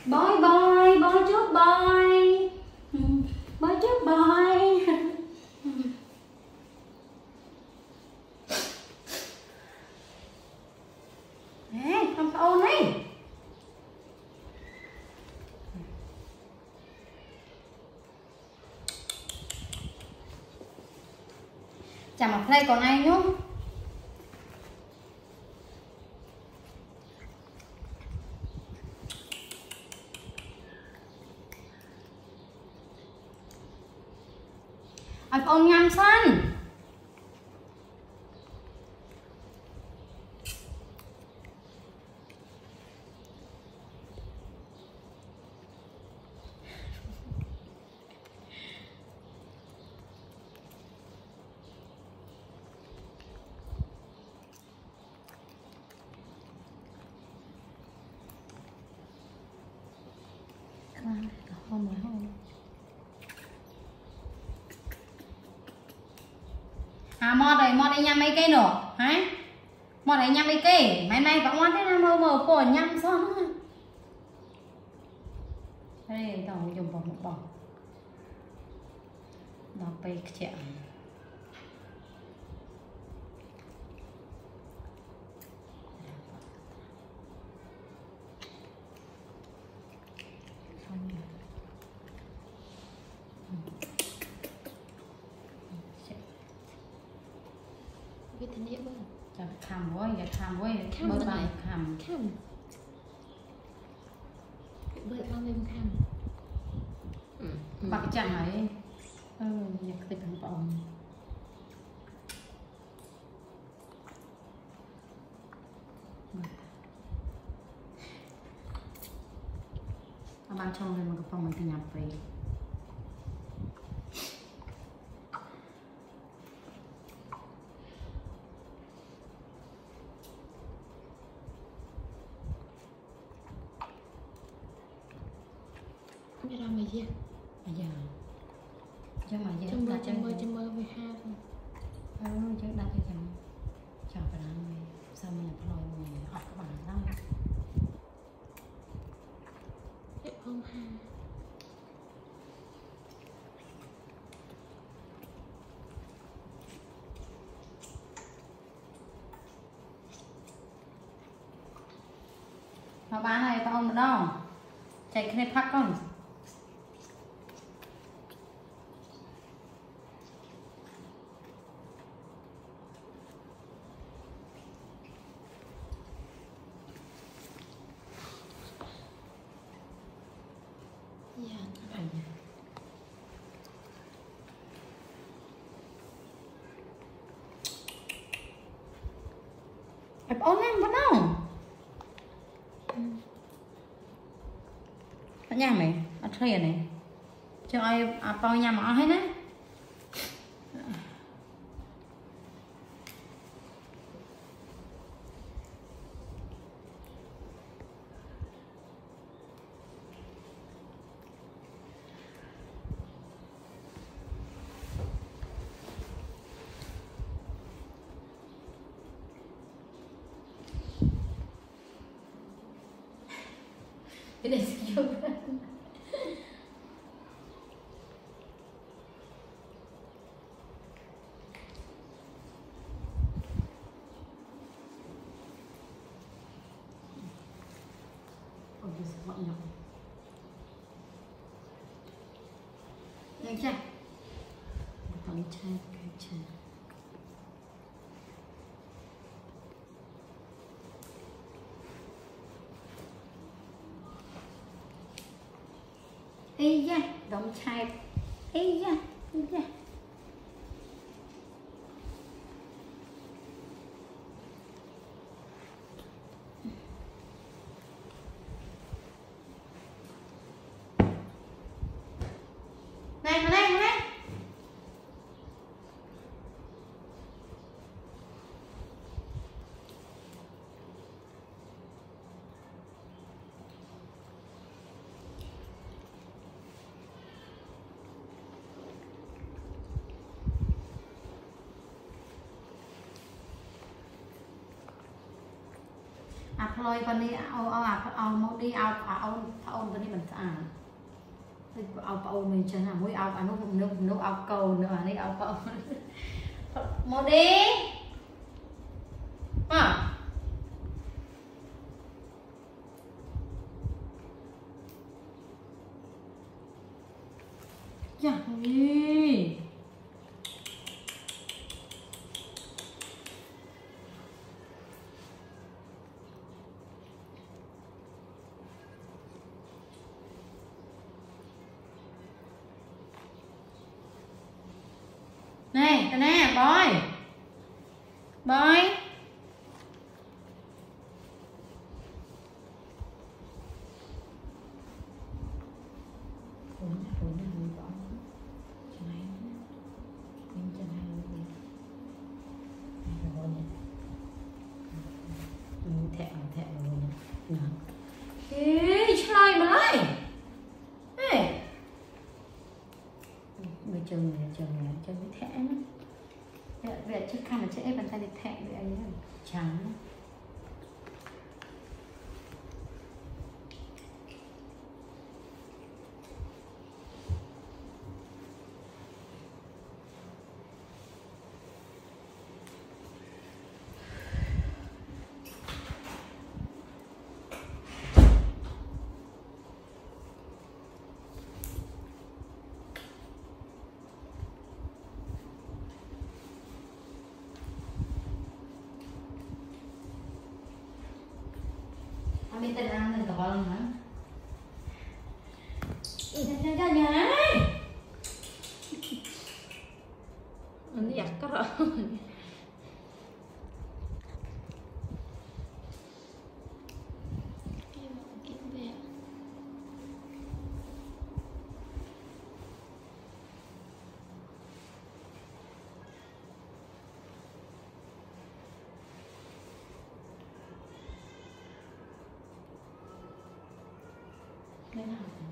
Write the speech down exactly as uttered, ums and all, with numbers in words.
Bye bye, bye trước bye. Bye trước bye. Nè, không có ôn đi. Chả mặc đây còn ai nhú. Ông nhâm xanh. Hôm rồi hôm. À mod đây, mod đây nhâm mấy cây nữa hả? Mod đây nhâm mấy cây. Mấy này vẫn ngoan thế nào mơ mơ của nhâm xong. Đây tao dùng bọc một bọc. Đó bê chẹo. Cái thân nhiệm ơi. Chà khăm quá, giờ khăm quá, bơ bài khăm. Khăm. Bơ bao nhiêu khăm. Bạc chẳng ấy. Ừ, nhạc tịch hẳn bỏng. Bạn trong đây mà cái phòng mình thì nhập về. Bây giờ mày gì? Bây giờ chứ mà giờ châm mơ châm mơ châm mơ mười hai rồi. Ừ, chứ đặt cho chồng chào bạn ăn sao mình nhập lòi mình học các bạn lắm. Đẹp không ha? Nó bán này tao không đâu. Chạy cái này phát con. Dạ. Ép ôn em bắt đâu? Nhà mày, ở thuê này cho ai à, bao nhà mà hết đấy. Cái này skill. Mọi người nhanh chưa? Còn chai cái chai. Ê da, đóng chai. Ê da, ê da. Này, vào đây, vào đây. à Flloyd con đi ao ao à ao MODY ao à ao ao con đi mình à ao ao mình chân là mũi ao à nó nó nó ao cầu nữa này ao cầu MODY à dạ gì nè nè nè boy boy thẹn thẹn rồi ê chơi mà lại ê bây giờ này giờ này chơi với thẹn vậy vậy chứ khăn là chơi bàn tay thì thẹn vậy ấy trắng mình tên ăn nên cả bao lần hả? Ý cho cho nhà anh giặt có rồi Hãy subscribe cho kênh Ghiền Mì Gõ để không bỏ lỡ những video hấp dẫn.